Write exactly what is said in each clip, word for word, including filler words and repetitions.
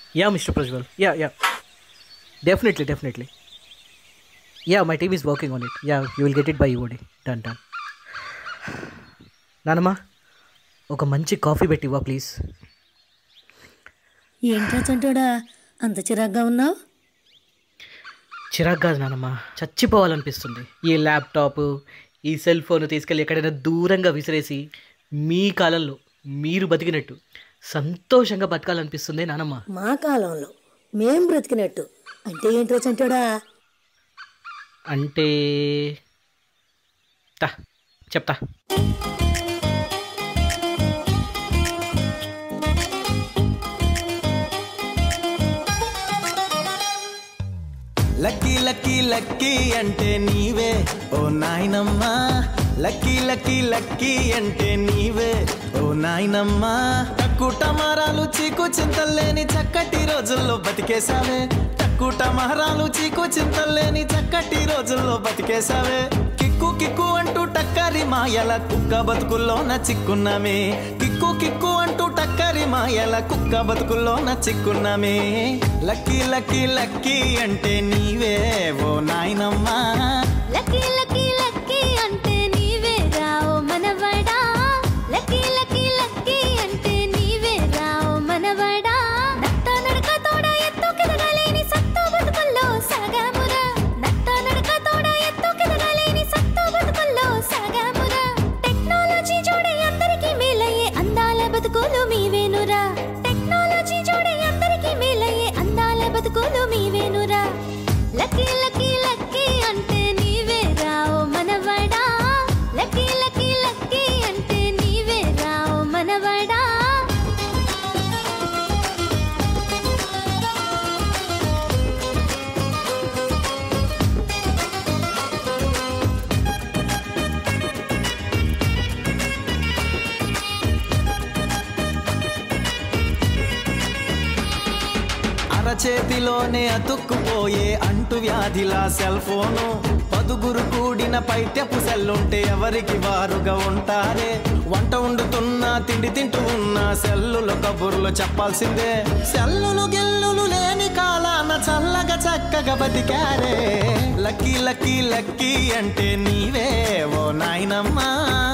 Yeah, mister Prajwal. Yeah, yeah. Definitely, definitely. Yeah, my team is working on it. Yeah, you will get it by E O D. Done, done. నానమ్మా ఒక మంచి coffee పెట్టివ్వా please. ఏంట్రా చంటోడా అంత చిరాగ్గా ఉన్నావు? చిరాకు కాదు నానమ్మా, చచ్చిపోవాలనిపిస్తుంది. ఈ ల్యాప్టాప్ ఈ సెల్ ఫోన్ తీసుకెళ్ళి ఎక్కడైనా దూరంగా విసిరేసి మీ కాలంలో మీరు బతికినట్టు సంతోషంగా బతకాలనిపిస్తుంది నానమ్మ. మా కాలంలో మేం బ్రతికినట్టు అంటే ఏంట్రా చంటోడా? అంటే తా చెప్తా. లక్కీ లక్కీ లక్కీ అంటే నీవే ఓ నాయనమ్మా, లక్కీ లక్కీ లక్కీ అంటే నీవే ఓ నాయనమ్మా. టక్కు టమారాలు చీకు చింతల్లేని చక్కటి రోజుల్లో బతికేసావే, టక్కు టమారాలు చీకు చింతల్లేని చక్కటి రోజుల్లో బతికేసావే. కిక్కు కిక్కు అంటూ టక్కరి మాయల కుక్క బతుకుల్లోన చిక్కున్నామే, కిక్కు కిక్కు అంటూ టక్కరి మాయల కుక్క బతుకుల్లోన చిక్కున్నామే. లక్కీ లక్కీ లక్కీ అంటే నీవే ఓ నాయనమ్మా, లక్కీ లక్కీ లక్కీ అంటే నీవే రావు మనవడా, లక్కీ లక్కీ లక్కీ అంటే నీవే రావు మనవడా. నట్ట నడక తోడ ఎత్తు కెదగలేని సత్తు బతుకుల్లో సాగామురా, నట్ట నడక తోడ ఎత్తు కెదగలేని సత్తు బతుకుల్లో సాగామురా. టెక్నాలజీ జోడే అందరికీ మేలయ్యే అందాల బతుకులు మీవేనురా, టెక్నాలజీ జోడే అందరికీ మేలయ్యే అందాల బతుకులు మీవేనురా. లక్కీ లక్కీ లక్కీ అంటే నీవే రావు మనవడా, లక్కీ లక్కీ లక్కీ అంటే నీవే రావు మనవడా. అరచేతిలోనే అతుక్కుపోయే అంటు వ్యాధిలా సెల్ ఫోను, పదుగురు కూడిన పైత్యపు సెల్లుంటే ఎవరికి వారుగా ఉంటారే. వంట వండుతున్నా తిండి తింటూ ఉన్నా సెల్లులో కబుర్లు చెప్పాల్సిందే. సెల్లులు గెల్లులు లేని కాలాన చల్లగా చక్కగా బతికారే. లక్కీ లక్కీ లక్కీ అంటే నీవే ఓ నాయనమ్మా.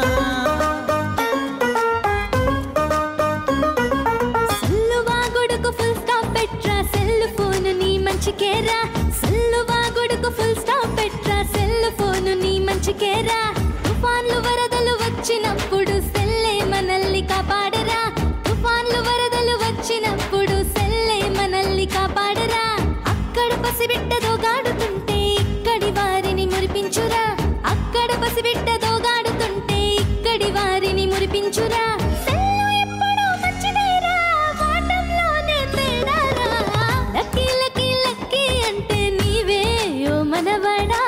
మంచికేరా సెల్లు వాగుడుకు ఫుల్ స్టాప్ పెట్రా, సెల్లు ఫోను నీ మంచికేరా. తుఫాన్లు వరదలు వచ్చినప్పుడు సెల్లే మనల్ని కాపాడరా, తుఫాన్లు వరదలు వచ్చినప్పుడు సెల్లే మనల్ని కాపాడరా. అక్కడ పసిబిడ్డ దోగాడుతుంటే ఇక్కడి వారిని మురిపించురా, అక్కడ పసిబిడ్డ దోగాడుతుంటే ఇక్కడి వారిని మురిపించురా. సెల్లు ఎప్పుడూ మంచిదేరా, వాటంలోనే తేడారా. లక్కీ లక్కీ లక్కీ అంటే నీవే ఓ మనవడా.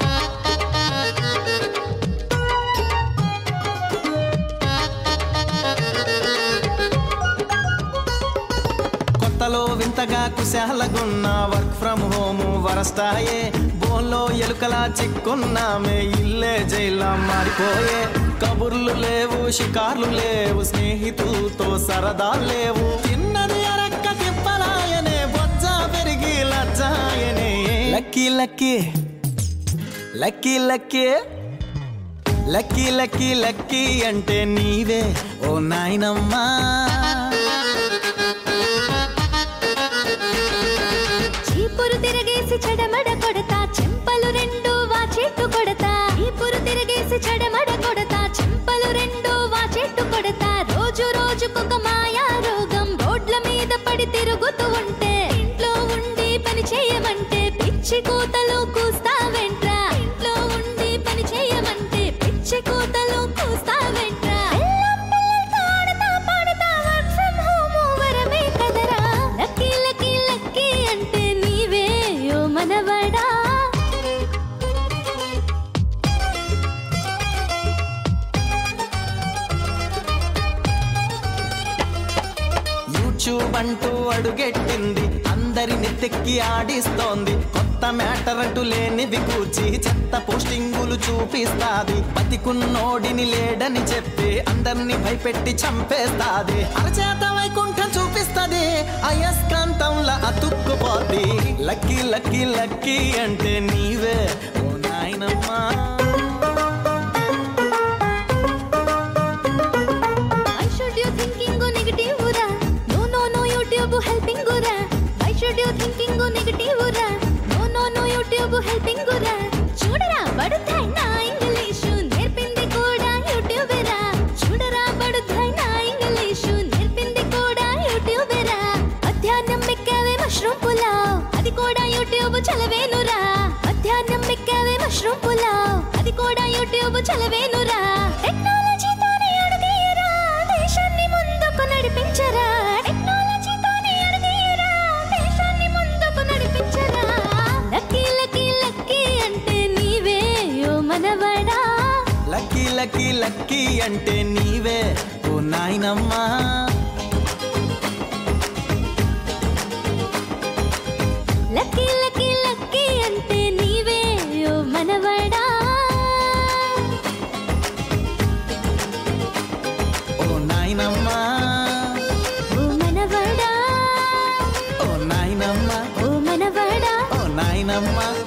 కొత్తలో వింతగా కుశాలగున్న వర్క్ ఫ్రమ్ హోము వరస్తాయే. బోన్లో ఎలుకలా చిక్కున్నామే, ఇల్లే జైలా మారిపోయే. కబుర్లు లేవు షికార్లు లేవు, స్నేహితులతో సరదాలు లేవు. తిన్నది అరక్క తిప్పలాయనే, బొజ్జ పెరిగి లజ్జాయనే. Lucky lucky lucky lucky lucky lucky lucky అంటే నీవే ఓ నాయనమ్మా. చీపురు తిరగేసి చెడమడ కొడతా, చెంపలు రెండు వాచెట్టు కొడతా. చీపురు తిరగేసి చెడమడ కొడతా, చెంపలు రెండు వాచెట్టు కొడతా. రోజు రోజుకొక మాయా రోగం రోడ్ల మీద పడి తిరుగుతూ ఉంటే, ఇంట్లో ఉండి పని చేయమంటే పిచ్చి కూతలు కూస్తా వెంట్రా, ఇంట్లో ఉండి పని చేయమంటే పిచ్చి కూతలు కూస్తా వెంట్రా. పిల్లలతో ఆడతా పాడతా వర్క్ ఫ్రమ్ హోమ్ వరమే కదరా. లక్కీ లక్కీ లక్కీ అంటే నీవే ఓ మనవడా. యూట్యూబ్ అంటూ అడుగెట్టింది, అందరిని తెక్కి ఆడిస్తోంది. కొత్త కొత్త మ్యాటర్ అంటూ లేనివి కూర్చి చెత్త పోస్టింగులు చూపిస్తాది. బతికున్నోడిని లేడని చెప్పి అందరినీ భయపెట్టి చంపేస్తాది. అరచేత వైకుంఠం చూపిస్తుంది, అయస్కాంతంలా అతుక్కుపోద్ది. లక్కీ లక్కీ లక్కీ అంటే నీవే ఓ నాయనమ్మా. Helping ura, why should you thinking negative ura? No no no YouTube helping ura. చూడరా బడుతాయినా ఇంగ్లీషు నేర్పింది కూడా యూట్యూబేరా. చూడరా బడుతాయినా ఇంగ్లీషు నేర్పింది కూడా యూట్యూబేరా. మధ్యాహ్నం మెక్కావే మష్రూమ్ పులావ్, అది కూడా యూట్యూబ్ చలవేనురా. మధ్యాహ్నం మెక్కావే మష్రూమ్ పులావ్, అది కూడా యూట్యూబ్ చలవేనురా. టెక్నాలజీతోనే అడుగేయరా, దేశాన్ని ముందుకు నడిపించరా. లక్కీ లక్కీ లక్కీ అంటే నీవే ఓ నాయనమ్మా. లక్కీ లక్కీ లక్కీ అంటే నీవే ఓ మనవడా. ఓ నాయనమ్మా, ఓ మనవడా, ఓ నాయనమ్మా, ఓ మనవడా, ఓ నాయనమ్మా.